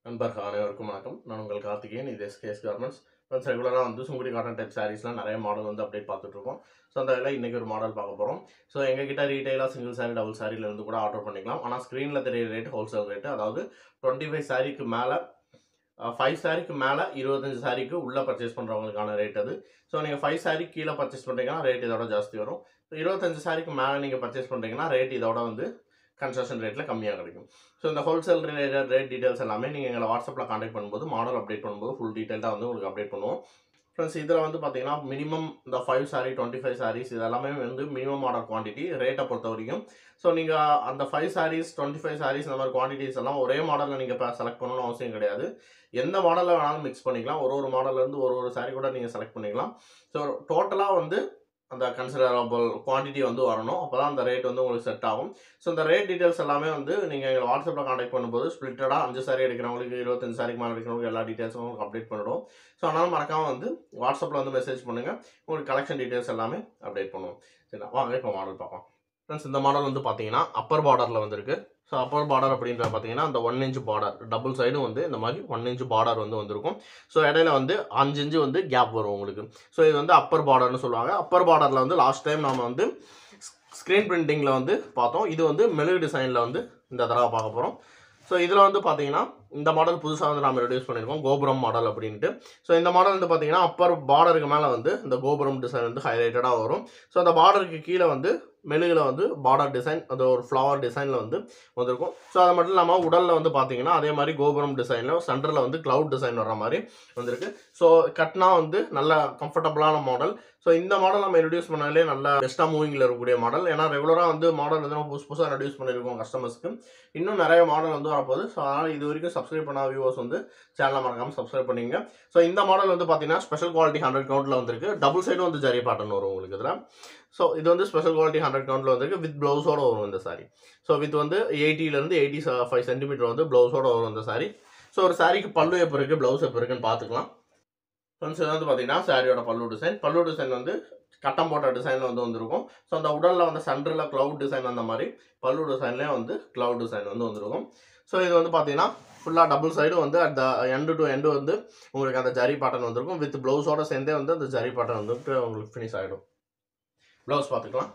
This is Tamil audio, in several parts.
நண்பர்கள் அனைவருக்கும் வணக்கம். நான் உங்கள் கார்த்திகேயன். இது எஸ்கேஎஸ் கார்மெண்ட்ஸ். ஃப்ரெண்ட்ஸ், ரெகுலராக வந்து சுங்குடி காட்டன் டைப் சாரீஸ்லாம் நிறைய மாடல் வந்து அப்டேட் பார்த்துட்ருக்கோம். ஸோ அந்த வேலை இன்றைக்கி ஒரு மாடல் பார்க்க போகிறோம். ஸோ எங்ககிட்ட ரீட்டெயிலாக சிங்கிள் சாரீ டபுள் சாரியிலேருந்து கூட ஆர்டர் பண்ணிக்கலாம். ஆனால் ஸ்க்ரீனில் தெரியிற ரேட்டு ஹோல்சேல் ரேட்டு, அதாவது 25 சாரீக்கு மேலே 5 சாரீக்கு மேலே 25 சாரீக்கு உள்ளே பர்ச்சேஸ் பண்ணுறவங்களுக்கான ரேட் அது. ஸோ நீங்கள் 5 சாரீ கீழே பர்ச்சேஸ் பண்ணுறீங்கன்னா ரேட் இதோட ஜாஸ்தி வரும். ஸோ 25 சாரீக்கு மேலே நீங்கள் பர்ச்சேஸ் பண்ணுறீங்கன்னா ரேட் இதோட வந்து கன்செஷன் ரேட்டில் கம்மியாக கிடைக்கும். ஸோ இந்த ஹோல்சேல் ரிலேட்டட் ரேட் டீட்டெயில்ஸ் எல்லாமே நீங்கள் எங்களை வாட்ஸ்அப்பில் கான்டாக்ட் பண்ணும்போது மாடல் அப்டேட் பண்ணும்போது ஃபுல் டீட்டெயிலாக வந்து உங்களுக்கு அப்டேட் பண்ணுவோம். ஃப்ரெண்ட்ஸ், இதில் வந்து பார்த்தீங்கன்னா மினிமம் இந்த 5 சாரீ 25 சாரீஸ் இதெல்லாமே வந்து மினிமம் ஆர்டர் குவான்டிட்டி ரேட்டை பொறுத்த வரைக்கும். ஸோ நீங்கள் அந்த 5 சாரீஸ் 25 சாரீஸ் இந்த மாதிரி குவான்டிட்டிஸ் எல்லாம் ஒரே மாடலில் நீங்கள் இப்போ செலக்ட் பண்ணணும்னு அவசியம் கிடையாது. எந்த மாடலில் வேணாலும் மிக்ஸ் பண்ணிக்கலாம். ஒரு மாடல்லேருந்து ஒரு சாரீ கூட நீங்கள் செலக்ட் பண்ணிக்கலாம். ஸோ டோட்டலாக வந்து அந்த கன்சிடரபிள் குவான்டிட்டி வந்து வரணும். அப்போ தான் அந்த ரேட் வந்து உங்களுக்கு செட் ஆகும். ஸோ இந்த ரேட் டீட்டெயில்ஸ் எல்லாமே வந்து நீங்கள் எங்கள் வாட்ஸ்அப்பில் கான்டாக்ட் பண்ணும்போது ஸ்ப்ளிட்டடாக 5 சாரீ எடுக்கிறவங்களுக்கு 25 சாரீக்கு மேலே எடுக்கிறவங்களுக்கு எல்லா டீட்டெயில்ஸும் உங்களுக்கு அப்டேட் பண்ணிவிடும். ஸோ அதனால் மறக்காமல் வந்து வாட்ஸ்அப்பில் வந்து மெசேஜ் பண்ணுங்கள். உங்களுக்கு கலெக்ஷன் டீட்டெயில்ஸ் எல்லாமே அப்டேட் பண்ணுவோம். சரிங்களா, வாங்க இப்போ மாடல் பார்ப்போம். ஃப்ரெண்ட்ஸ், இந்த மாடல் வந்து பார்த்தீங்கன்னா அப்பர் பார்டரில் வந்துருக்கு. ஸோ அப்பர் பார்டர் அப்படின்ற பார்த்தீங்கன்னா அந்த 1 இன்ச் பார்டர் டபுள் சைடும் வந்து இந்த மாதிரி 1 இன்ச் பார்டர் வந்து வந்திருக்கும். ஸோ இடையில வந்து 5 இன்ச்சு வந்து கேப் வரும் உங்களுக்கு. ஸோ இது வந்து அப்பர் பார்டர்னு சொல்லுவாங்க. அப்பர் பார்டரில் வந்து லாஸ்ட் டைம் நம்ம வந்து ஸ்க்ரீன் பிரிண்டிங்கில் வந்து பார்த்தோம். இது வந்து மெழுகு டிசைனில் வந்து இந்த தடவை பார்க்க போகிறோம். ஸோ இதில் வந்து பார்த்தீங்கன்னா இந்த மாடல் புதுசாக வந்து நம்ம ரெடியூஸ் பண்ணியிருக்கோம், கோபுரம் மாடல் அப்படின்ட்டு. ஸோ இந்த மாடல் வந்து பார்த்தீங்கன்னா அப்பர் பார்டருக்கு மேலே வந்து இந்த கோபுரம் டிசைன் வந்து ஹைலைட்டடாக வரும். ஸோ அந்த பார்டருக்கு கீழே வந்து மெழுகில் வந்து பார்டர் டிசைன் அது ஒரு ஃப்ளவர் டிசைனில் வந்து வந்திருக்கும். ஸோ அது மட்டும் இல்லாமல் உடலில் வந்து பார்த்தீங்கன்னா அதே மாதிரி கோபுரம் டிசைனில் சென்டரில் வந்து க்ளவுட் டிசைன் வர்ற மாதிரி வந்திருக்கு. ஸோ கட்னா வந்து நல்ல கம்ஃபர்டபுளான மாடல். ஸோ இந்த மாடல் நம்ம ரெடியூஸ் பண்ணாலே நல்ல பெஸ்ட்டாக மூவிங்கில் இருக்கக்கூடிய மாடல். ஏன்னா ரெகுலராக வந்து மாடல் வந்து நம்ம புதுசாக ரெடியூஸ் பண்ணியிருக்கோம் கஸ்டமர்ஸ்க்கு. இன்னும் நிறைய மாடல் வந்து வரப்போகுது. ஸோ அதனால் இது வரைக்கும் சப்ஸ்கிரைப் பண்ணாத வியூவர்ஸ் வந்து சேனலை மறக்காமல் சப்ஸ்கிரைப் பண்ணிங்க. ஸோ இந்த மாடல் வந்து பார்த்தீங்கன்னா ஸ்பெஷல் குவாலிட்டி 100 கவுண்டில் வந்திருக்கு. டபுள் சைடும் வந்து ஜரி பேட்டர்ன் வரும் உங்களுக்கு இதில். ஸோ இது வந்து ஸ்பெஷல் குவாலிட்டி 100 கவுண்டில் வந்திருக்கு. வித் ப்ளவுஸோடு வரும் இந்த சாரி. ஸோ வித் வந்து 80லேருந்து 85 சென்டிமீட்டர் வந்து ப்ளவுஸோடு வரும் இந்த சாரி. ஸோ ஒரு சாரிக்கு பல்லு எப்போ இருக்குது ப்ளவுஸ் எப்போ இருக்குன்னு பார்த்துக்கலாம். ஃப்ரெண்ட்ஸ், இது வந்து பார்த்தீங்கன்னா சாரியோட பல்லு டிசைன் வந்து கட்டம் போட்ட டிசைனில் வந்து வந்திருக்கும். ஸோ அந்த உடலில் வந்து சென்டரில் க்ளவுட் டிசைன் அந்த மாதிரி பல்லு டிசைன்லேயே வந்து க்ளவுட் டிசைன் வந்து வந்திருக்கும். ஸோ இது வந்து பார்த்தீங்கன்னா ஃபுல்லாக டபுள் சைடும் வந்து at the end to end வந்து உங்களுக்கு அந்த ஜரி பேட்டர்ன் வந்திருக்கும். வித் ப்ளவுஸோட சேர்ந்தே வந்து அந்த ஜரி பேட்டர்ன் வந்துட்டு உங்களுக்கு ஃபினிஷ் ஆகிடும். ப்ளவுஸ் பார்த்துக்கலாம்.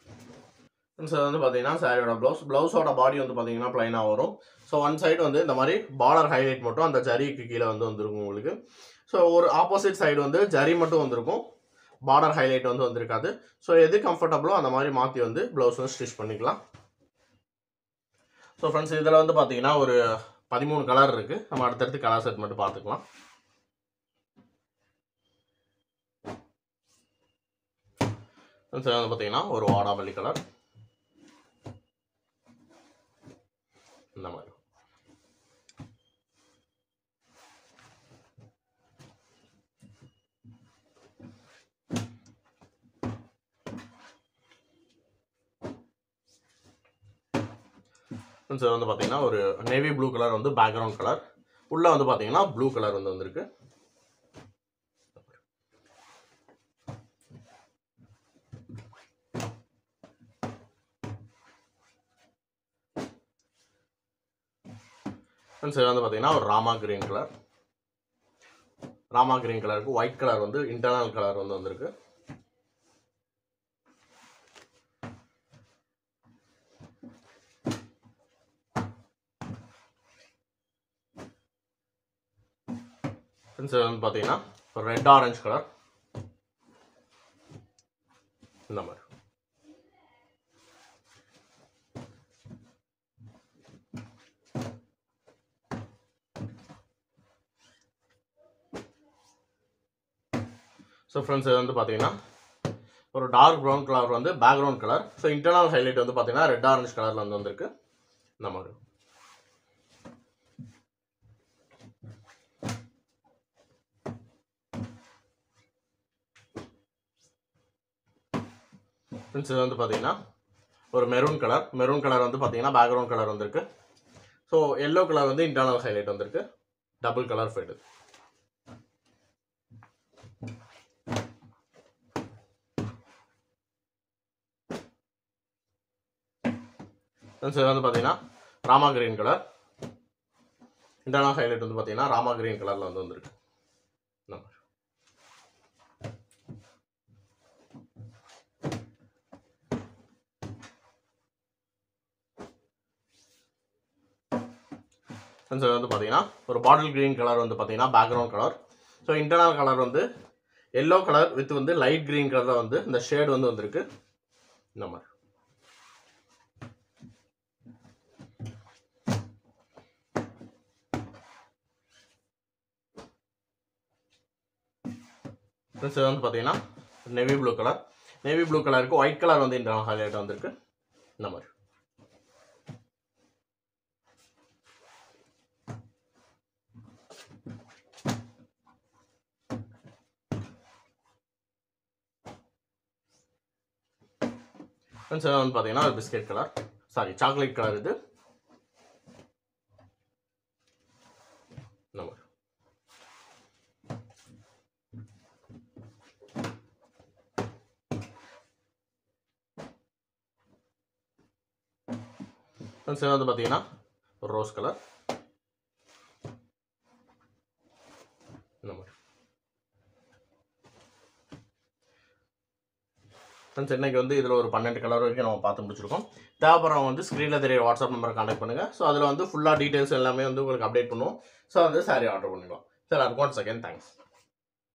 ஸோ வந்து பார்த்தீங்கன்னா சாரியோட ப்ளவுஸோட பாடி வந்து பார்த்தீங்கன்னா ப்ளைனாக வரும். ஸோ ஒன் சைடு வந்து இந்த மாதிரி பார்டர் ஹைலைட் மட்டும் அந்த ஜரிக்கு கீழே வந்து வந்திருக்கும் உங்களுக்கு. ஸோ ஒரு ஆப்போசிட் சைடு வந்து ஜரி மட்டும் வந்திருக்கும், பார்டர் ஹைலைட் வந்து வந்திருக்காது. ஸோ எது கம்ஃபர்டபுளோ அந்த மாதிரி மாற்றி வந்து ப்ளவுஸ் வந்து ஸ்டிச் பண்ணிக்கலாம். ஸோ ஃப்ரெண்ட்ஸ், இதில் வந்து பார்த்தீங்கன்னா ஒரு 13 கலர் இருக்குது. நம்ம அடுத்தடுத்து கலர் செட் மட்டும் பார்த்துக்கலாம். ஃப்ரெண்ட்ஸ், வந்து பார்த்தீங்கன்னா ஒரு வாடாமல்லி கலர் இந்த மாதிரி. ஃப்ரெண்ட்ஸ், வந்து பார்த்தீங்கன்னா ஒரு நேவி ப்ளூ கலர் வந்து பேக்ரவுண்ட் கலர். உள்ளே வந்து பார்த்தீங்கன்னா ப்ளூ கலர் வந்து வந்திருக்கு. ஃப்ரெண்ட்ஸ், இது வந்து பார்த்தீங்கன்னா ஒரு ராமா கிரீன் கலருக்கு ஒயிட் கலர் வந்து இன்டர்னல் கலர் வந்து வந்திருக்கு. ஃப்ரெண்ட்ஸ், இது வந்து பார்த்தீங்கன்னா ஒரு ரெட் ஆரஞ்சு கலர் இந்த மாதிரி. ஸோ ஃப்ரெண்ட்ஸ், இது வந்து பார்த்தீங்கன்னா ஒரு டார்க் ப்ரௌன் கலர் வந்து background colour. So internal highlight வந்து பார்த்தீங்கன்னா ரெட் ஆரஞ்சு கலரில் வந்து வந்திருக்கு இந்த மாதிரி. ஃப்ரெண்ட்ஸ், இது வந்து பார்த்தீங்கன்னா ஒரு மெரூன் கலர் வந்து பார்த்தீங்கன்னா பேக்ரவுண்ட் கலர் வந்திருக்கு. ஸோ எல்லோ கலர் வந்து இன்டர்னல் ஹைலைட் வந்திருக்கு. Double colour fade. ஃப்ரெண்ட்ஸ், இது வந்து பார்த்தீங்கன்னா Rama green colour. Internal highlight வந்து பார்த்தீங்கன்னா ராமா கிரீன் கலரில் வந்து வந்திருக்கு. நம்ம ஃப்ரெண்ட்ஸ் வந்து பார்த்தீங்கன்னா ஒரு பாட்டில் க்ரீன் கலர் வந்து பார்த்தீங்கன்னா background colour. So internal colour வந்து எல்லோ கலர் வித் வந்து லைட் க்ரீன் கலரில் வந்து இந்த ஷேட் வந்து வந்திருக்கு. இந்த மாதிரி ஃப்ரெண்ட்ஸ் வந்து பார்த்தீங்கன்னா navy blue colour. Navy blue கலருக்கு ஒயிட் கலர் வந்து இன்டர்னல் ஹைலைட் வந்திருக்கு. இந்த மாதிரி ஃப்ரெண்ட்ஸ் வந்து பார்த்தீங்கன்னா ஒரு biscuit colour, sorry chocolate colour இது. நம்ம ஃப்ரெண்ட்ஸ் வந்து பார்த்தீங்கன்னா ஒரு ரோஸ் கலர். இந்த மாதிரி ஃப்ரெண்ட்ஸ் இன்றைக்கி வந்து இதில் ஒரு 12 கலர் வரைக்கும் நம்ம பார்த்து முடிச்சிருக்கோம். தேவைப்படுறவங்க வந்து ஸ்க்ரீனில் தெரிய வாட்ஸ்அப் நம்பரை கான்டாக்ட் பண்ணுங்கள். ஸோ அதில் வந்து ஃபுல்லாக டீட்டெயில்ஸ் எல்லாமே வந்து உங்களுக்கு அப்டேட் பண்ணுவோம். ஸோ வந்து சாரி ஆர்டர் பண்ணிக்கலாம். சார் அதுக்கு ஒன்ஸ் அகேன் தேங்க்ஸ்.